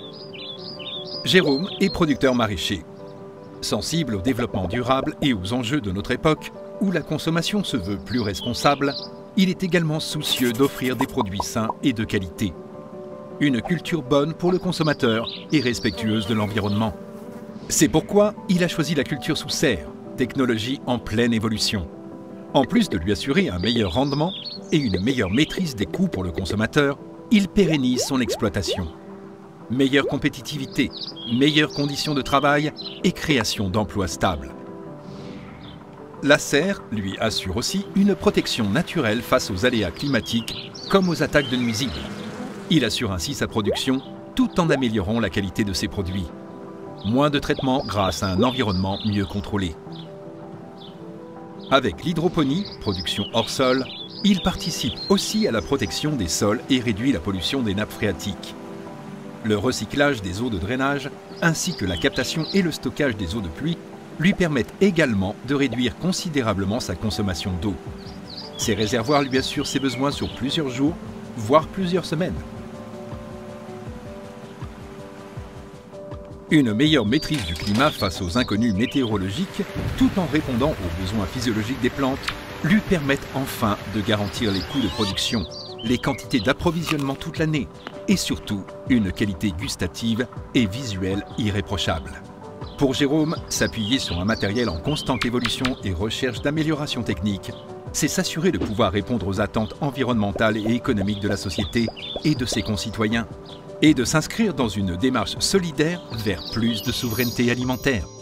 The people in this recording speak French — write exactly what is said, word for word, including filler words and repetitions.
Jérôme est producteur maraîcher. Sensible au développement durable et aux enjeux de notre époque, où la consommation se veut plus responsable, il est également soucieux d'offrir des produits sains et de qualité. Une culture bonne pour le consommateur et respectueuse de l'environnement. C'est pourquoi il a choisi la culture sous serre, technologie en pleine évolution. En plus de lui assurer un meilleur rendement et une meilleure maîtrise des coûts pour le consommateur, il pérennise son exploitation. Meilleure compétitivité, meilleures conditions de travail et création d'emplois stables. La serre lui assure aussi une protection naturelle face aux aléas climatiques comme aux attaques de nuisibles. Il assure ainsi sa production tout en améliorant la qualité de ses produits. Moins de traitement grâce à un environnement mieux contrôlé. Avec l'hydroponie, production hors sol, il participe aussi à la protection des sols et réduit la pollution des nappes phréatiques. Le recyclage des eaux de drainage, ainsi que la captation et le stockage des eaux de pluie, lui permettent également de réduire considérablement sa consommation d'eau. Ces réservoirs lui assurent ses besoins sur plusieurs jours, voire plusieurs semaines. Une meilleure maîtrise du climat face aux inconnus météorologiques, tout en répondant aux besoins physiologiques des plantes, lui permettent enfin de garantir les coûts de production, les quantités d'approvisionnement toute l'année et surtout une qualité gustative et visuelle irréprochable. Pour Jérôme, s'appuyer sur un matériel en constante évolution et recherche d'amélioration technique, c'est s'assurer de pouvoir répondre aux attentes environnementales et économiques de la société et de ses concitoyens, et de s'inscrire dans une démarche solidaire vers plus de souveraineté alimentaire.